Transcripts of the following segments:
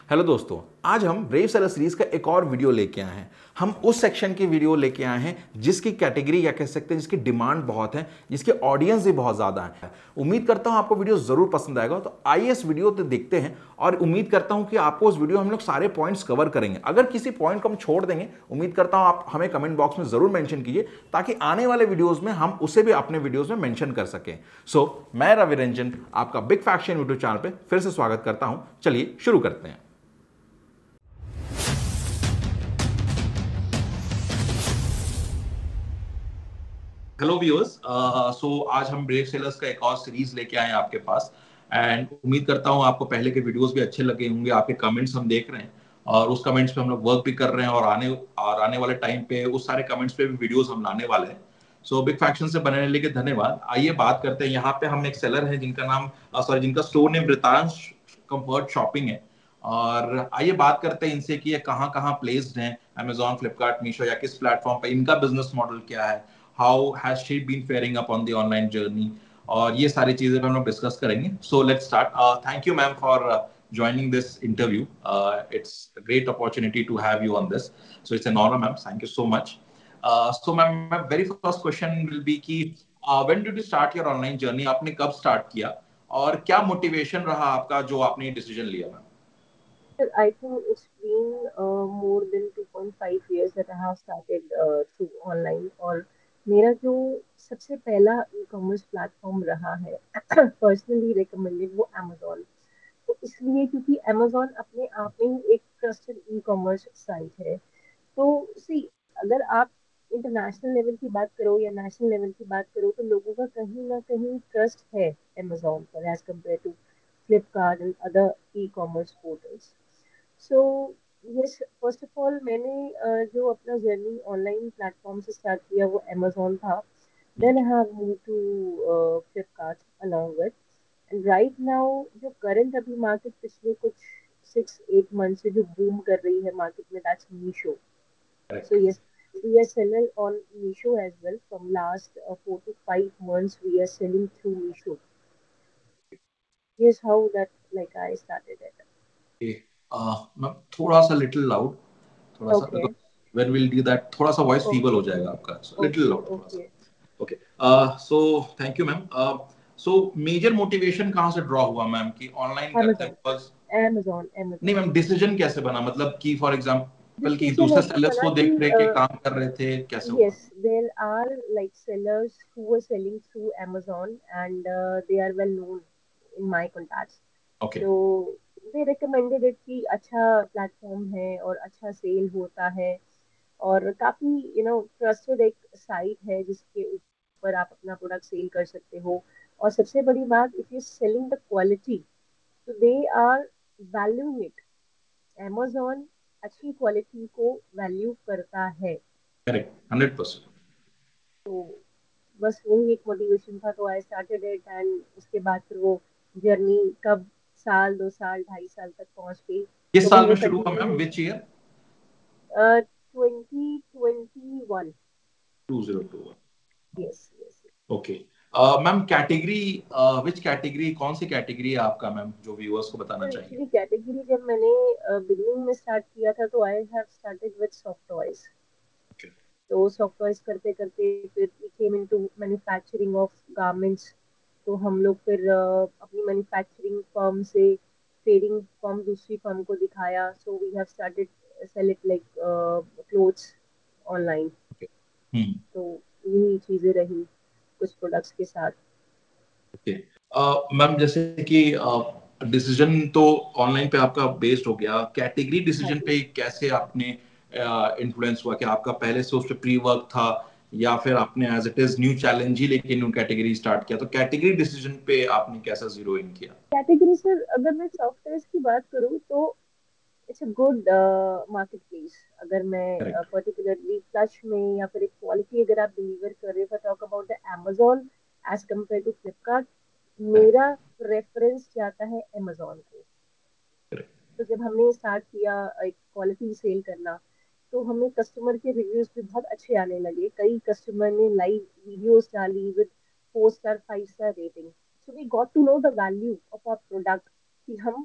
Hello दोस्तों, आज हम ब्रेव सेलर सीरीज का एक और वीडियो लेके आए हैं। हम उस सेक्शन की वीडियो लेके आए हैं जिसकी कैटेगरी या कह सकते हैं जिसकी डिमांड बहुत है, जिसके ऑडियंस भी बहुत ज़्यादा है। उम्मीद करता हूं आपको वीडियो ज़रूर पसंद आएगा। तो आइए इस वीडियो को देखते हैं और उम्मीद करता हूं कि आपको इस वीडियो में हम लोग सारे पॉइंट्स कवर करेंगे। अगर किसी पॉइंट को हम छोड़ देंगे, उम्मीद करता हूं आप हमें कमेंट बॉक्स में ज़रूर मेंशन कीजिए ताकि आने वाले वीडियोज़ में हम उसे भी अपने वीडियोज़ में मेंशन कर सकें। मैं रवि रंजन आपका बिग फैक्शन यूट्यूब चैनल पर फिर से स्वागत करता हूं। चलिए शुरू करते हैं। हेलो व्यूअर्स, सो आज हम ब्रेव सेलर्स का एक और सीरीज लेके आए हैं आपके पास। एंड उम्मीद करता हूं आपको पहले के वीडियोस भी अच्छे लगे होंगे। आपके कमेंट्स हम देख रहे हैं और उस कमेंट्स पे हम लोग वर्क भी कर रहे हैं और आने वाले टाइम पे उस सारे कमेंट्स पे भी वीडियोस हम लाने वाले हैं। सो बिग फैक्शन से बनने के लिए धन्यवाद। आइए बात करते हैं। यहाँ पे हम एक सेलर है जिनका store name Vritansh comfort shopping है। और आइए बात करते हैं इनसे कि ये कहाँ कहाँ प्लेस्ड हैं, अमेजॉन, फ्लिपकार्ट, मीशो या किस प्लेटफॉर्म पे, इनका बिजनेस मॉडल क्या है, how has she been faring up on the online journey, और ये सारी चीजें हम लोग डिस्कस करेंगे। So let's start. Thank you ma'am for joining this interview. It's a great opportunity to have you on this. So it's an honor, ma'am. Thank you so much. So ma'am, my very first question will be कि when did you start your online journey? आपने कब start किया और क्या motivation रहा आपका जो आपने decision लिया मैम? I think it's been more than 2.5 years that I have started through online. और मेरा जो सबसे पहला ई-कॉमर्स प्लेटफॉर्म रहा है पर्सनली रिकमेंडेड वो Amazon। तो इसलिए क्योंकि Amazon अपने आप में ही एक ट्रस्टेड ई कॉमर्स साइट है। तो सी, अगर आप इंटरनेशनल लेवल की बात करो या नेशनल लेवल की बात करो तो लोगों का कहीं ना कहीं ट्रस्ट है Amazon पर as compare to Flipkart and other e commerce portals. So yes, first of all मैंने जो अपना जर्नी ऑनलाइन प्लेटफॉर्म से स्टार्ट किया वो अमेजोन था। Then I have move to Flipkart along with, and right now जो current अभी market पिछले कुछ 6-8 मंथ से जो बूम कर रही है मार्केट में, that's Meesho. Correct. So yes, we are selling on Meesho as well. From last 4 to 5 months, we are selling through Meesho. Here's how that like I started it. Ma'am थोड़ा सा little loud, थोड़ा सा, Okay, because when will do that थोड़ा सा voice feeble हो okay, जाएगा आपका। Little okay, loud थोड़ा सा। okay. Okay. So thank you ma'am. So major motivation कहाँ से ड्रॉ हुआ मैम कि ऑनलाइन करते हैं? Amazon, बिकॉज Amazon, नहीं Amazon. मैम, डिसीजन कैसे बना? मतलब कि फॉर एग्जांपल कि Decision दूसरे ऐसे सेलर्स बना को कि देख रहे के काम कर रहे थे, कैसे हुआ? yes, there are like sellers who were selling through Amazon, and they are well known in my contacts. Okay. तो they recommended it कि अच्छा प्लेटफॉर्म है और अच्छा सेल होता है और काफी ट्रस्टेड एक साइट है जिसके ऊपर आप अपना प्रोडक्ट सेल कर सकते हो। और सबसे बड़ी बात, if you selling the quality, तो they are valuing it. Amazon अच्छी क्वालिटी को वैल्यू करता है। करेक्ट, 100%। तो बस वही एक मोटिवेशन था, तो आई स्टार्टेड इट, एंड उसके बाद फिर वो जर्नी कब साल 2 साल 2.5 साल तक पहुंच गई। किस तो भी साल वो में शुरू हुआ ma'am, continue. Which year? 2021। 2021। Yes yes. Okay. Ma'am category, which category, कौन सी कैटेगरी है आपका मैम, जो व्यूअर्स को बताना सर चाहिए? एक्चुअली कैटेगरी जब मैंने बिगनिंग में स्टार्ट किया था तो I have started with soft toys. Okay. तो सॉफ्ट टॉयज करते करते फिर we came into manufacturing of garments. तो हम लोग फिर अपनी मैन्युफैक्चरिंग फर्म से ट्रेडिंग फर्म दूसरी फर्म को दिखाया। So we have started sell it like clothes online. Okay. Hmm. तो यही चीजें रही कुछ प्रोडक्ट्स के साथ। ओके। मैम जैसे कि डिसीजन तो ऑनलाइन पे आपका बेस्ड हो गया, कैटेगरी हाँ डिसीजन जी। पे कैसे आपने इन्फ्लुएंस हुआ कि आपका पहले से उस पे प्री वर्क था या फिर आपने as it is new challenge ही लेके न्यू कैटेगरी स्टार्ट किया? तो कैटेगरी डिसीजन पे आपने कैसा जीरो इन किया? कैटेगरी सर, अगर मैं सॉफ्टवेयर की बात करूँ तो it's a good market place. अगर मैं करेक्ट। पर्टिकुलरली फ्लश में या फिर एक क्वालिटी अगर आप डिलीवर कर रहे हो, talk about the Amazon as compare to Flipkart, correct. मेरा रेफरेंस जाता है Amazon को। करेक्ट। तो जब हमने स्टार्ट किया एक क्वालिटी सेल करना, तो हमें कस्टमर के रिव्यूज भी बहुत अच्छे आने लगे। कई कस्टमर ने लाइव वीडियोस डाली with 4 star 5 star rating. So we got to know the value of our product कि हम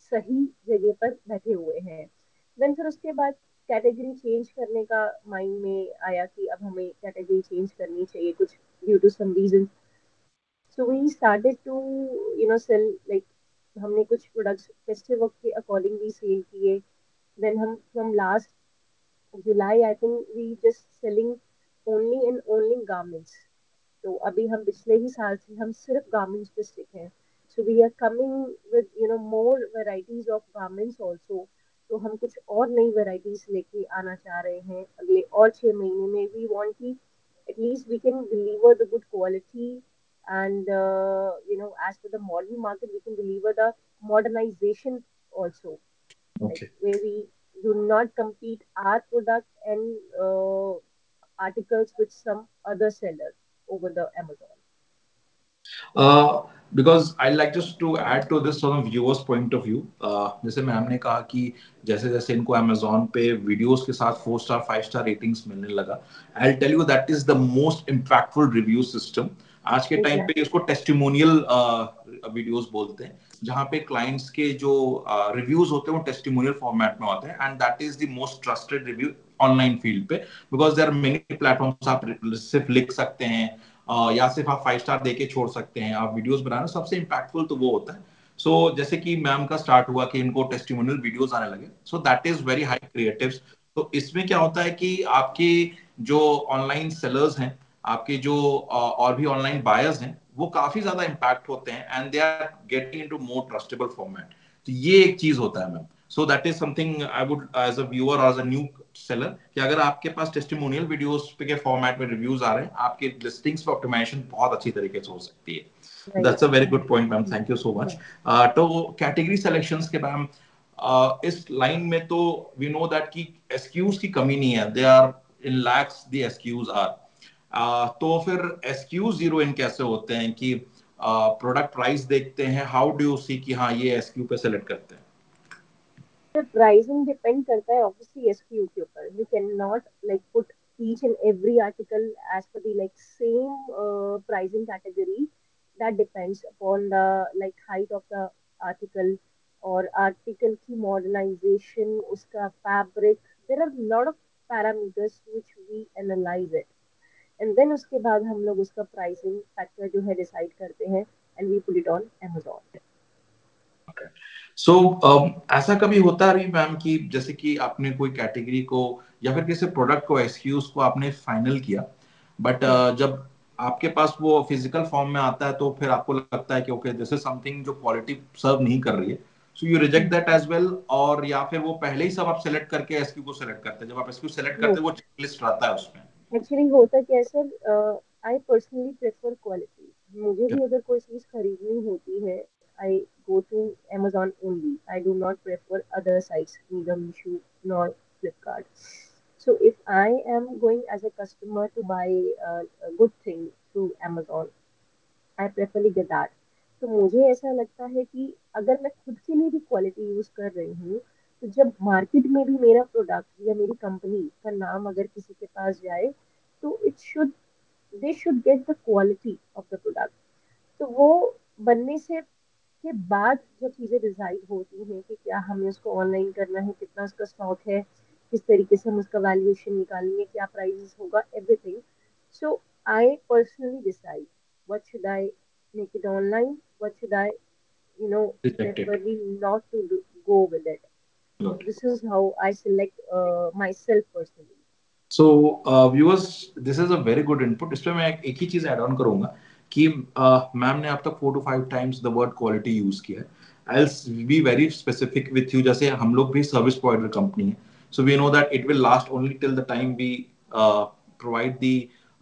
सही जगह पर बैठे हुए हैं। देन फिर उसके बाद कैटेगरी चेंज करने का माइंड में आया कि अब हमें कैटेगरी चेंज करनी चाहिए कुछ due to some reason. So we started to sell like हमने कुछ प्रोडक्ट्स फेस्टिवल के अकॉर्डिंगली सेल किए। देन हम from last July I think we just selling only and only garments. तो अभी हम पिछले ही साल से हम सिर्फ गारमेंट्स पे स्टिक हैं। So we are coming with more varieties of garments also. तो हम कुछ और नई वेराइटीज लेके आना चाह रहे हैं अगले और 6 महीने में। वी वांट कि at least we can deliver the good quality and as per the modern market we can deliver the modernization also, like Okay. where we do not compete our product and articles with some other seller over the Amazon. Because I like just to add to this from a viewer's point of view. जैसे मैम ने कहा कि जैसे जैसे इनको Amazon पे videos के साथ 4 स्टार 5 स्टार रेटिंग्स मिलने लगा, I'll tell you that is the most impactful review system. आज के टाइम पे Exactly. इसको टेस्टिमोनियल वीडियोस बोलते हैं, जहाँ पे क्लाइंट्स के जो रिव्यूज होते हैं वो टेस्टिमोनियल फॉर्मेट में होते हैं, and that is the most trusted review online field पे, because there are many platforms आप सिर्फ लिख सकते हैं या सिर्फ आप 5 स्टार देके छोड़ सकते हैं। आप वीडियोस बनाना सबसे इम्पैक्टफुल तो वो होता है। सो जैसे कि मैम का स्टार्ट हुआ कि इनको टेस्टिमोनियल वीडियोस आने लगे, so that is very high creatives. तो इसमें क्या होता है कि आपके जो ऑनलाइन सेलर्स हैं, आपके जो और भी ऑनलाइन बायर्स हैं, वो काफी ज्यादा इम्पैक्ट होते हैं and they are getting into more trustable format. तो ये एक चीज होता है ma'am. So that is something I would as a viewer और एज अ न्यू सेलर, कि अगर आपके पास टेस्टिमोनियल वीडियोस पे के फॉर्मेट में रिव्यूज आ रहे हैं, आपके लिस्टिंग्स पे ऑप्टिमाइजेशन बहुत अच्छी तरीके से हो सकती है। Right. That's a very good point ma'am, thank you so much. Yeah. तो कैटेगरी सिलेक्शंस के मैम इस लाइन में तो वी नो दैट की एसक्यूज की कमी नहीं है, they are in lacks the SKUs are. तो फिर एसक्यू जीरो इन कैसे होते हैं कि प्रोडक्ट प्राइस देखते हैं, हाउ डू यू सी कि हाँ ये एसक्यू पे सेलेक्ट करते हैं? The pricing depend करता है obviously SKU के ऊपर. We cannot like put each and every article as per the like same pricing category. That depends upon the like height of the article और article की modernization, उसका fabric. There are a lot of parameters which we analyze it. And then उसके बाद हम लोग उसका pricing factor जो है decide करते हैं and we put it on Amazon. सो ऐसा कभी होता है मैम कि जैसे कि आपने कोई कैटेगरी को या फिर किसी प्रोडक्ट को एसक्यूज को आपने फाइनल किया, बट जब आपके पास वो फिजिकल फॉर्म में आता है तो फिर आपको लगता है कि ओके दिस इज समथिंग जो क्वालिटी सर्व नहीं कर रही है, so you reject that as well, और या फिर वो पहले ही सब आप सेलेक्ट करके एसक्यू को सेलेक्ट करते हैं, जब आप एसक्यू सेलेक्ट करते No. हैं वो चेकलिस्ट रहता है उसमें? एक्चुअली होता क्या है sir, I personally prefer quality. मुझे भी अगर कोई चीज खरीदनी होती है I go to Amazon only. I do not prefer other sites, neither Meesho nor Flipkart. So if I am going as a customer to buy a good thing through Amazon, I preferably get that. तो मुझे ऐसा लगता है कि अगर मैं खुद के लिए भी क्वालिटी यूज कर रही हूँ, तो जब मार्केट में भी मेरा प्रोडक्ट या मेरी कंपनी का नाम अगर किसी के पास जाए, तो it should they should get the quality of the product. तो वो बनने से के बाद जब चीजें डिसाइड होती हैं कि क्या हमें उसको ऑनलाइन करना है, कितना उसका स्टॉक है, किस तरीके से हम उसका वैल्यूएशन निकालेंगे, क्या प्राइस होगा, everything. So I personally decide what should I make it online, what should I rejected. preferably not to go with it. So this is how I select myself personally. So viewers, this is a very good input. इसमें मैं एक ही चीज add on करूंगा कि ma'am ने अब तक 4 to 5 times the word quality use किया है। I be very specific with you, जैसे हम लोग भी सर्विस प्रोवाइडर कंपनी है, so we know that it will last only till the time we provide the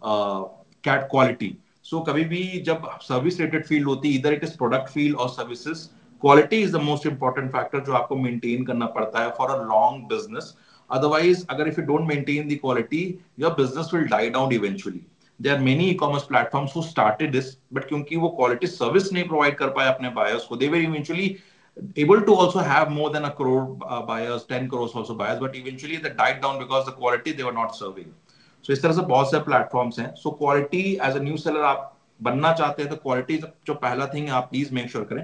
cat quality. सो कभी भी जब सर्विस रिलेटेड फील्ड होती है, इधर इट इज प्रोडक्ट फील्ड और services, quality is the most important factor जो आपको मेंटेन करना पड़ता है for a long business. Otherwise, agar if you don't maintain the quality, your business will die down eventually. There are many e-commerce platforms who started this, but क्योंकि वो quality service नहीं provide कर पाए अपने buyers को, they were eventually able to also have more than a crore buyers, 10 crores also buyers, but eventually they died down because the quality they were not serving. So इस तरह से बहुत से platforms हैं. So quality as a new seller आप बनना चाहते हैं तो quality जो पहला thing है आप please make sure करें,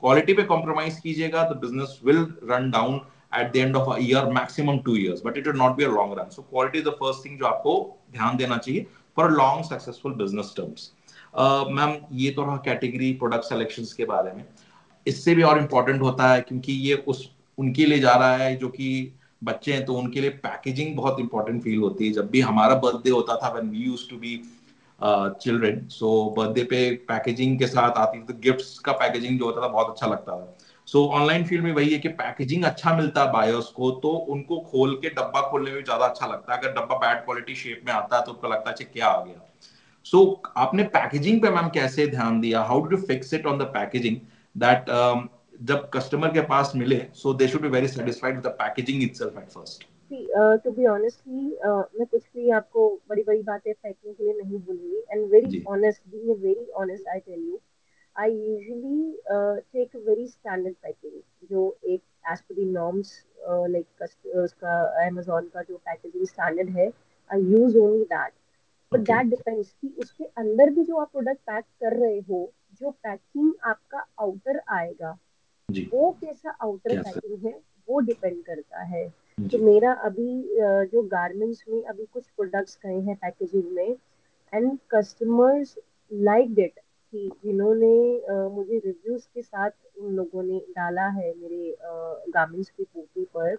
क्वालिटी पे कॉम्प्रोमाइज कीजिएगा तो business will run down at the end of a year, maximum 2 years, but it will not be a long run. So quality is the first thing जो आपको ध्यान देना चाहिए for a long successful business terms. Ma'am ये तो रहा category product selections के बारे में. इससे भी और इम्पोर्टेंट होता है क्योंकि ये उस उनके लिए जा रहा है जो कि बच्चे हैं, तो उनके लिए पैकेजिंग बहुत इंपॉर्टेंट फील होती है. जब भी हमारा बर्थडे होता था when we used to be children, so birthday पे पैकेजिंग के साथ आती थी, तो गिफ्ट्स का पैकेजिंग जो होता था बहुत अच्छा लगता था. सो ऑनलाइन फील्ड में वही है कि पैकेजिंग अच्छा मिलता है बायर्स को, तो उनको खोल के डब्बा खोलने में ज्यादा अच्छा लगता है. अगर डब्बा बैड क्वालिटी शेप में आता है तो उनको लगता है कि क्या आ गया. सो आपने पैकेजिंग पे मैम कैसे ध्यान दिया? How do you fix it on the packaging that जब कस्टमर के पास मिले so they should be very satisfied with the packaging itself at first? To be honestly मैं कुछ भी आपको बड़ी बड़ी बातें फेंकने के लिए नहीं बोलूंगी. एंड वेरी जी. Honest, being very honest, I tell you, I usually take a very standard packaging जो एक as per the norms, like उसका Amazon का जो packaging standard है, I use only that. But okay. that depends कि उसके अंदर भी जो आप प्रोडक्ट पैक कर रहे हो, जो पैकिंग आपका आउटर आएगा, जी. वो कैसा आउटर कैसे? पैकिंग है, वो डिपेंड करता है. तो जी. मेरा अभी जो गारमेंट्स में अभी कुछ प्रोडक्ट्स गए हैं पैकेजिंग में, एंड कस्टमर्स लाइक इट, कि जिन्होंने मुझे रिव्यूज के साथ उन लोगों ने डाला है मेरे गारमेंट्स के पोर्टल पर.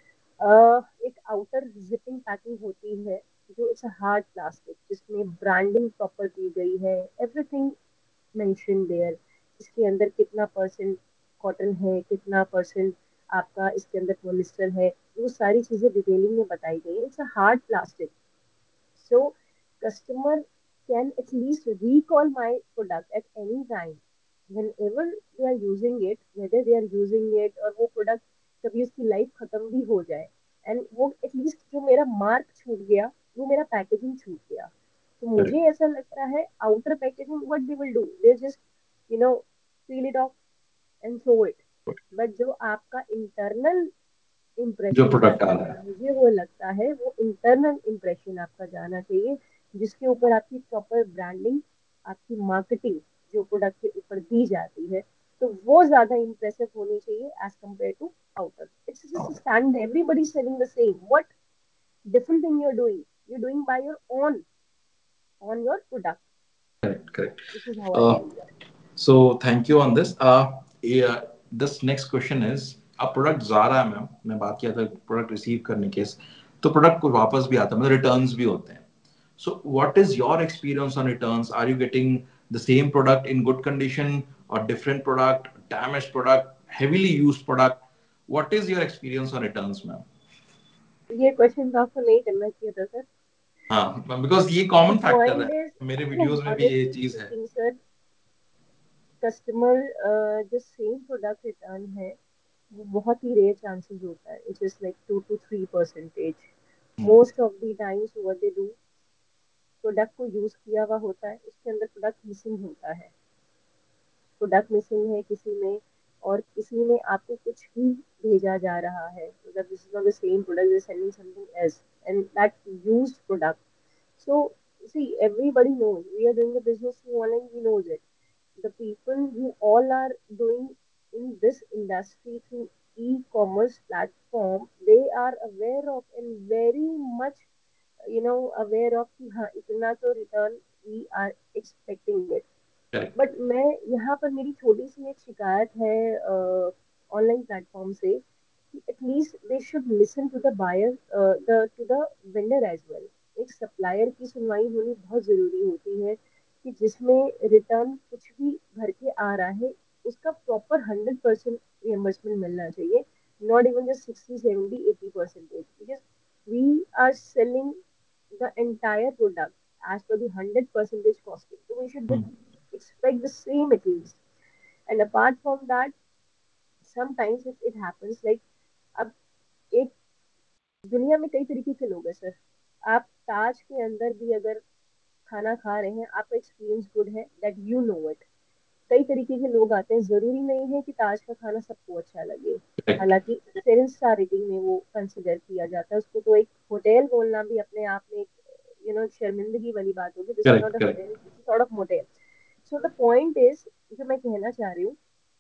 एक आउटर जिपिंग पैकिंग होती है जो इट्स अ हार्ड प्लास्टिक, जिसमें ब्रांडिंग प्रॉपर की गई है, एवरीथिंग मेंशन देयर. इसके अंदर कितना परसेंट कॉटन है, कितना परसेंट आपका इसके अंदर पॉलिस्टर है, वो सारी चीजें डिटेलिंग में बताई गई है. It's a hard plastic. So customer can at least recall my product at any time whenever they are using it, whether they are using it और वो product कभी उसकी लाइफ खत्म भी हो जाए, एंड वो एटलीस्ट जो मेरा मार्क छूट गया, वो मेरा पैकेजिंग छूट गया. तो मुझे करेक्ट. ऐसा लगता है outer packaging what they will do, they just you know peel it off and throw it. But जो आपका इंटरनल जो इम्प्रेशन प्रोडक्ट आ जाता रहा है, है. मुझे वो लगता है वो इंटरनल इम्प्रेशन आपका जाना चाहिए, जिसके ऊपर आपकी प्रॉपर ब्रांडिंग, आपकी मार्केटिंग जो प्रोडक्ट के ऊपर दी जाती है, तो वो ज्यादा इम्प्रेसिव होनी चाहिए as compare to outer. It's just stand, everybody selling the same. What different thing you are doing by your own on your product. Correct. This is how I see. Correct. So thank you on this. Yeah, this next question is, अब product जा रहा है ma'am, मैं बात किया था product receive करने के, तो प्रोडक्ट को वापस भी आता है, मतलब रिटर्न्स भी होते हैं. So what is your experience on returns? Are you getting the same product in good condition or different product, damaged product, heavily used product? What is your experience on returns, ma'am? ये question तो आपको नहीं करना चाहिए था sir. हाँ, because ये the common factor है, पॉइंट इज, मेरे वीडियोस में भी ये ऑनेस्टली चीज है. स्पीकिंग सर, कस्टमर जो सेम प्रोडक्ट रिटर्न है, वो बहुत ही रेयर चांसेस होता है. It is like 2 to 3%. Most of the times what they do, product को यूज किया हुआ होता है, उसके अंदर प्रोडक्ट मिसिंग होता है, प्रोडक्ट मिसिंग है किसी में, और किसी में आपको कुछ ही भेजा जा रहा है, मतलब this is not the same product, they sending something else, and that used product. So see, everybody knows we are doing the business through online, we knows it. The people who all are doing in this industry through e-commerce platform, they are aware of and very much aware of कि हाँ इतना तो return we are expecting it. Correct. But मैं यहाँ पर मेरी छोटी सी एक शिकायत है ऑनलाइन प्लेटफॉर्म से, कि at least they should listen to the buyer, the to the vendor as well. एक सप्लायर की सुनवाई होनी बहुत जरूरी होती है, कि जिसमें रिटर्न कुछ भी भर के आ रहा है, उसका प्रॉपर 100% रियम्बर्समेंट मिलना चाहिए, not even just 60, 70, 80%, because we are selling the entire product as per the 100% costing. So we should expect the same at least. And apart from that, sometimes it happens like, अब एक दुनिया में कई तरीके के लोग हैं सर. आप ताज के अंदर भी अगर खाना खा रहे हैं, आपका एक्सपीरियंस गुड है, दैट यू नो इट. कई तरीके के लोग आते हैं, जरूरी नहीं है कि ताज का खाना सबको अच्छा लगे. करेक्ट. हालांकि 7 स्टार रेटिंग में वो कंसिडर किया जाता है, उसको तो एक होटल बोलना भी अपने आप में एक शर्मिंदगी वाली बात होगी. This is not correct. A correct. Hotel, it's sort of motel. So the point is, जो मैं कहना चाह रही हूँ,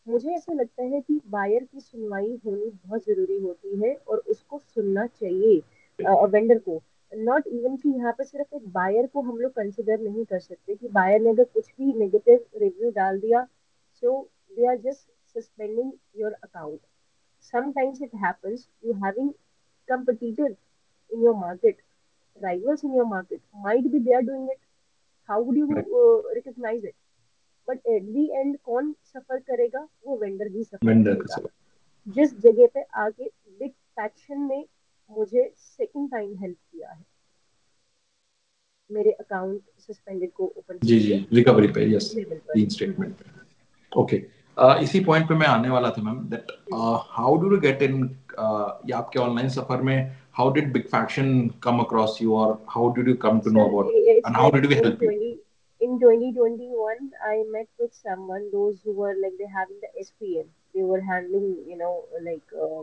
मुझे ऐसा लगता है कि बायर की सुनवाई होनी बहुत जरूरी होती है और उसको सुनना चाहिए वेंडर को। नॉट इवन कि यहाँ पे सिर्फ एक बायर को हम लोग कंसिडर नहीं कर सकते कि बायर ने अगर कुछ भी नेगेटिव रिव्यू डाल दिया, so they are just suspending your account. Sometimes it happens you having competitors in your market, rivals in your market might be they are doing it. How would you recognize it? But at the end कौन सफर करेगा? वो vendor भी सफर vendor का करेगा। सब। जिस जगह पे आगे बिग फैक्शन ने मुझे सेकंड टाइम हेल्प किया है मेरे अकाउंट सस्पेंडेड को ओपन जी करने जी, के रिकवरी पे, यस, लेवल पर। Clean statement. ओके, इसी पॉइंट पे मैं आने वाला था ma'am, that how do you get in, या आपके ऑनलाइन सफर में how did Big Faction come across you, और how did you come to know Sir, about, it's and how like did we in help you? 20 in 2021, I met with someone, those who were like they having the SPM. They were handling, like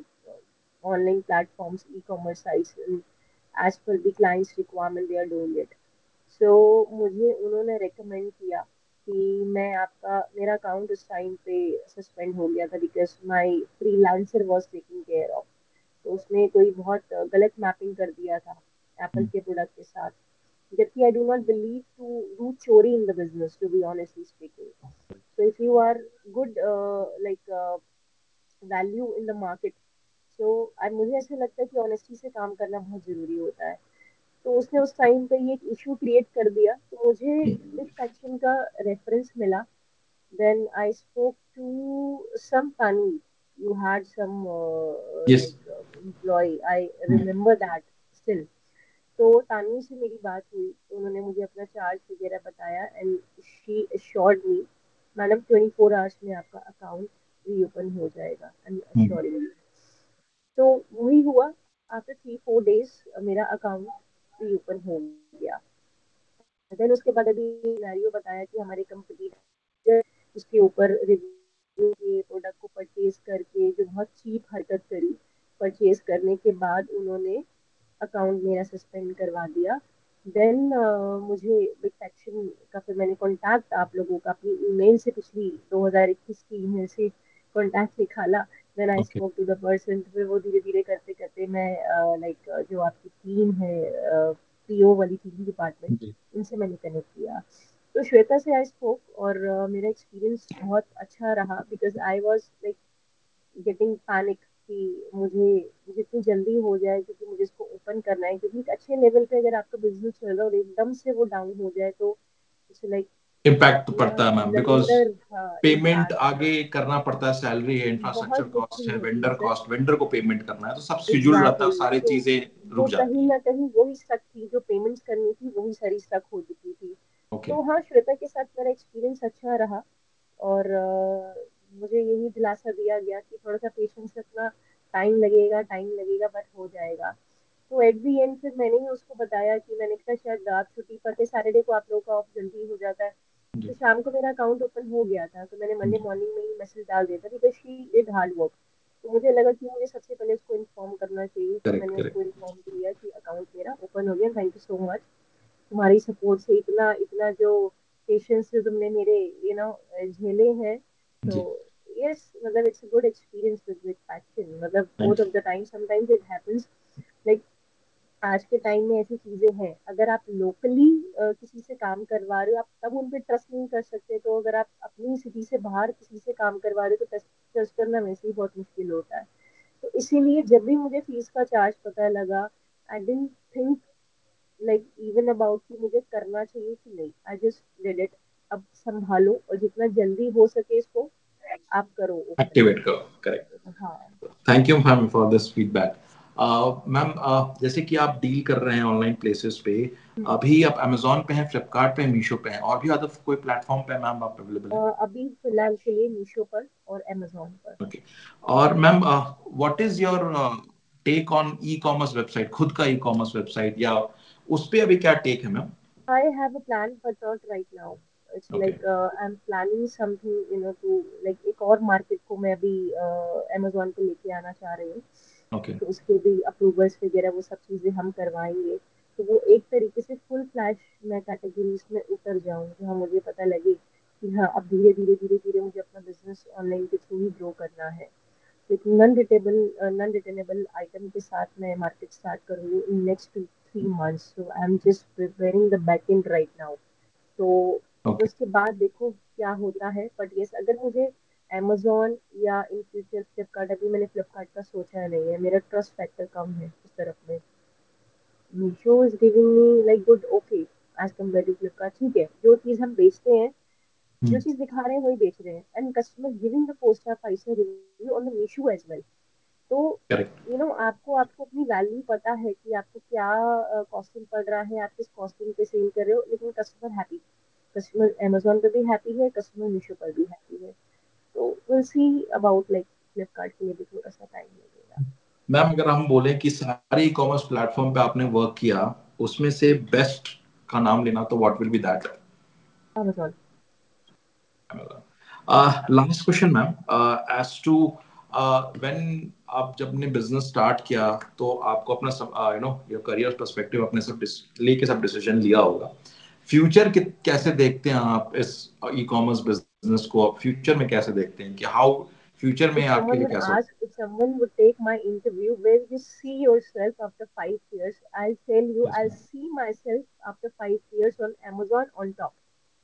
online platforms, e-commerce sites, and as per the client's requirement, they are doing it. So मुझे उन्होंने recommend किया कि मैं आपका मेरा account उस time पे suspend हो गया था because my freelancer was taking care of. तो उसने कोई बहुत गलत मैपिंग कर दिया था एप्पल के प्रोडक्ट के साथ। जबकि I do not believe to do चोरी in the business, to be honestly speaking. So if you are good like value in the market, so मुझे ऐसा लगता है कि ऑनेस्टी से काम करना बहुत जरूरी होता है। तो उसने उस टाइम पे ये एक इशू क्रिएट कर दिया, तो मुझे बिग फैक्शन का रेफरेंस मिला। Then I spoke to some Tani. You had some yes. like employee. I remember that still. तो तानी से मेरी बात हुई, तो उन्होंने मुझे अपना चार्ज वगैरह बताया and she assured me, madam 24 hours में आपका अकाउंट रीओपन हो जाएगा एंड assuring। तो वही हुआ। आफ्टर 3-4 डेज मेरा अकाउंट रीओपन हो गया। देन उसके बाद अभी सिनेरियो बताया कि हमारे कंपनी उसके ऊपर रिव्यू के प्रोडक्ट को परचेज करके जो बहुत चीप हरकत करी, परचेज करने के बाद उन्होंने अकाउंट मेरा सस्पेंड करवा दिया। देन मुझे बिग फैक्शन का फिर मैंने कॉन्टैक्ट आप लोगों का अपनी ईमेल से, पिछली 2021 की ईमेल से कॉन्टैक्ट निकाला। Then I okay. Spoke to the person. फिर वो धीरे धीरे करते करते मैं लाइक जो आपकी टीम है, पीओ वाली टीम डिपार्टमेंट, जी। इनसे मैंने कनेक्ट किया। तो श्वेता से आई स्पोक और मेरा एक्सपीरियंस बहुत अच्छा रहा because I was like getting panic कि मुझे जितनी जल्दी हो जाए, क्योंकि मुझे इसको ओपन करना है। क्योंकि एक अच्छे लेवल पे अगर आपका बिजनेस चल रहा है और एकदम से वो डाउन हो जाए तो इट्स लाइक इम्पैक्ट तो पड़ता है मैम, बिकॉज लविंडर। हाँ, पेमेंट इम्पैक्ट आगे करना पड़ता है, सैलरी है, इंफ्रास्ट्रक्चर बहुत कॉस्ट है, मुश्किल होती है वेंडर सर। कॉस्ट, वेंडर को पेमेंट करना है, तो सब शेड्यूल रहता है, एग्जैक्टली सारी तो चीजें वो रुक जाती कहीं हैं। ना कहीं वही स्टक थी, जो पेमेंट्स करनी थी वही सारी स्टक हो चुकी थी। ओके। तो हाँ, श्वेता के साथ मेरा एक्सपीरियंस अच्छा रहा और मुझे यही दिलासा दिया गया कि थोड़ा सा पेशेंस रखना, टाइम लगेगा बट हो जाएगा। तो एट दी एंड फिर मैंने ही उसको बताया कि मैंने कहा शायद रात छुट्टी पर थे, सैटरडे को आप लोगों का ऑफ जल्दी हो जाता है। जी तो शाम को मेरा अकाउंट ओपन हो गया था, तो मैंने मंडे जी। मॉर्निंग में ही मैसेज डाल दिया था because she did hard work. तो मुझे लगा कि मुझे सबसे पहले उसको इन्फॉर्म करना चाहिए, तो करेक्ट मैंने उसको करेक्ट। इन्फॉर्म किया कि अकाउंट मेरा ओपन हो गया, थैंक यू सो मच। तुम्हारी सपोर्ट से इतना इतना जो पेशेंस से तुमने मेरे झेले हैं। तो जी। यस, मतलब it's a good experience with passion. मतलब thank both of the time sometimes it happens like आज के टाइम में ऐसी चीजें हैं। अगर आप लोकली किसी से काम करवा रहे हो, आप तब उन पे ट्रस्ट नहीं कर सकते, तो अगर आप अपनी सिटी से बाहर किसी से काम करवा रहे हो तो ट्रस्ट करना वैसे ही बहुत मुश्किल होता है। तो इसीलिए जब भी मुझे फीस का चार्ज पता लगा, I didn't think like even about कि मुझे करना चाहिए कि नहीं, आई जस्ट डिड इट। अब संभालो और जितना जल्दी हो सके इसको आप करो ओपन। एक्टिवेट करो, करेक्ट। हाँ। Thank you ma'am for this feedback. Ma'am, जैसे कि आप डील कर रहे हैं ऑनलाइन प्लेसेस पे, अभी आप अमेजोन पे हैं, फ्लिपकार्ट पे हैं, मीशो पे हैं, और भी अदर कोई प्लेटफॉर्म पे मैम आप अवेलेबल हैं? अभी फिलहाल के लिए मीशो पर और अमेजोन पर। ओके। और ma'am, what is your take on e commerce website, खुद का ई कॉमर्स वेबसाइट, या उस पे अभी क्या टेक है ma'am? I have a plan, but not right now. It's okay. like I'm planning something, to like एक और मार्केट को मैं अभी Amazon पे लेके आना चाह रही हूँ। ओके। तो उसके भी अप्रूवल्स वगैरह वो सब चीजें हम करवाएंगे। तो वो एक तरीके से फुल फ्लैश मैं कैटेगरीज में उतर जाऊँ, जहाँ मुझे पता लगे कि हाँ अब धीरे धीरे मुझे अपना बिजनेस ऑनलाइन के थ्रू ही ग्रो करना है। तो एक नॉन रिटेनेबल आइटम के साथ मैं मार्केट स्टार्ट करूँगी in next 2-3 months। So I am just preparing the back end right now. तो ओके। उसके बाद देखो क्या होता है। बट यस, अगर मुझे अमेजोन या इन फ्यूचर फ्लिपकार्ट, अभी मैंने फ्लिपकार्ट का सोचा नहीं है, मेरा ट्रस्ट फैक्टर कम है उस तरफ में। Meesho is giving me like good okay as compare to Flipkart. ठीक है, जो चीज हम बेचते हैं, जो चीज दिखा रहे हैं वही बेच रहे हैं, and customer giving the 4 star 5 star review on the Meesho as well. तो करेक्ट। आपको आपको अपनी वैल्यू पता है कि आपको क्या कॉस्टिंग पड़ रहा है, आप किस कॉस्टिंग पे सेल कर रहे हो, लेकिन कस्टमर हैप्पी। कस्टमर अमेजोन पे भी हैप्पी है, कस्टमर मीशो पर भी हैप्पी है। तो will see about like Flipkart के लिए भी थोड़ा सा टाइम लगेगा। मैम अगर हम बोलें कि सारे ई कॉमर्स प्लेटफॉर्म पे आपने वर्क किया, उसमें से बेस्ट का नाम लेना, तो what will be that? Amazon. Last question ma'am, as to when आप जब ने बिजनेस स्टार्ट किया, तो आपको अपना सब योर करियर पर्सपेक्टिव अपने सब लेके सब डिसीजन लिया होगा। फ्यूचर कैसे देखते हैं आप इस ई कॉमर्स बिजनेस को? आप फ्यूचर में कैसे देखते हैं कि हाउ फ्यूचर में If आपके someone लिए would कैसा? ask, if someone would take my interview, where you see yourself after 5 years, I'll tell you, Yes, I'll ma'am. see myself after 5 years on Amazon on top.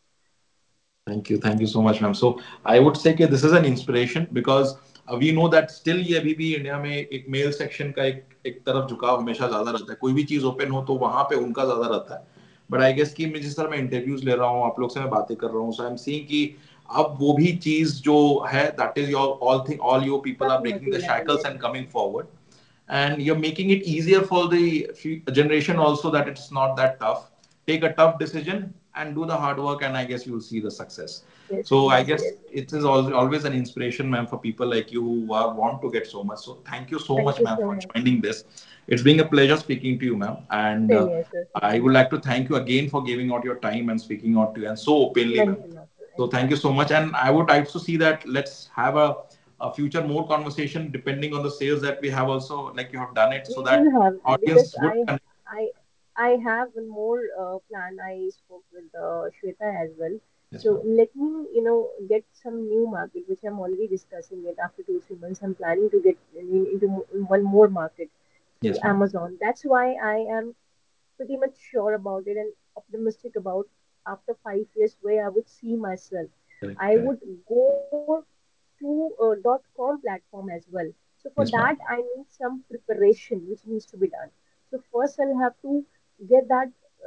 Thank you so much, ma'am. So I would say कि this is an inspiration because we know that still ये अभी भी India में एक male section का एक तरफ झुकाव हमेशा ज्यादा रहता है। कोई भी चीज ओपन हो तो वहां पे उनका ज्यादा रहता है। बट आई गेस कि मैं जिस तरह मैं इंटरव्यूज ले रहा हूँ, आप लोग से मैं बातें कर रहा हूँ, सो आई एम सीइंग कि अब वो भी चीज जो है, that is your all your people are Starting breaking the material, shackles yes. and coming forward, and you're making it easier for the generation also, that it's not that tough. Take a tough decision and do the hard work, and I guess you'll see the success. Yes, So I yes, guess yes. it is always an inspiration, ma'am, for people like you who want to get so much. So thank you so Thank much, you ma'am, so for much. joining this. It's been a pleasure speaking to you, ma'am, and Same here, sir. Same I here. would like to thank you again for giving out your time and speaking out to you and so openly, ma'am. Thanks a lot, sir. So thank you so much, and I would like to see that let's have a future more conversation depending on the sales that we have also, like you have done it, so We that will have that because audience would connect. I, I have one more plan. I spoke with Shweta as well. Yes, So ma'am. let me, get some new market, which I'm already discussing it. After 2-3 months, I'm planning to get into one more market through Yes, ma'am. Amazon. That's why I am pretty much sure about it and optimistic about after 5 years where I would see myself. Correct, I correct. would go to a .com platform as well. So for Yes, ma'am. that, I need some preparation which needs to be done. So first, I'll have to get that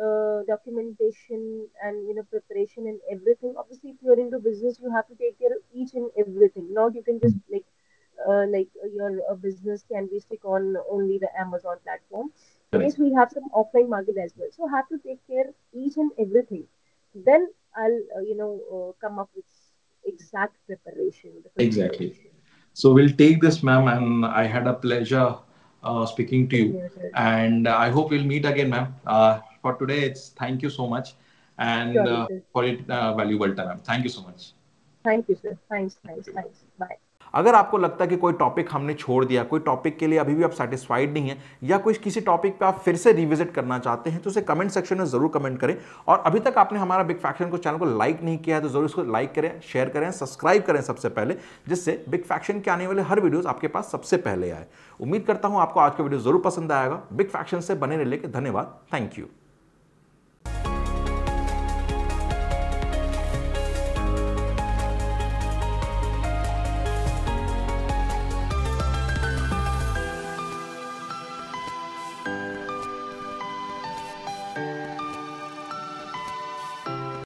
documentation and preparation and everything. Obviously, if you're into business, you have to take care of each and everything. Not you can just your business can be stick on only the Amazon platform. So Correct. yes, we have some offline market as well. So have to take care each and everything. Then I'll come up with exact preparation, the full Exactly. preparation. So we'll take this, ma'am, and I had a pleasure speaking to Same you. here, sir. And I hope we'll meet again, ma'am. For today, it's thank you so much, and Surely, sir. for it valuable time, ma'am. Thank you so much. Thank you, sir. Thanks, thanks, thanks. Bye. अगर आपको लगता है कि कोई topic हमने छोड़ दिया, कोई टॉपिक के लिए अभी भी आप सेटिस्फाइड नहीं है, या कोई किसी टॉपिक पे आप फिर से रिविजिट करना चाहते हैं, तो उसे कमेंट सेक्शन में जरूर कमेंट करें। और अभी तक आपने हमारा बिग फैक्शन को चैनल को लाइक नहीं किया है तो जरूर इसको लाइक करें, शेयर करें, सब्सक्राइब करें सबसे पहले, जिससे बिग फैक्शन के आने वाले हर वीडियोस आपके पास सबसे पहले आए। उम्मीद करता हूं आपको आज का वीडियो जरूर पसंद आएगा। बिग फैक्शन से बने रहने के लिए धन्यवाद। Thank you.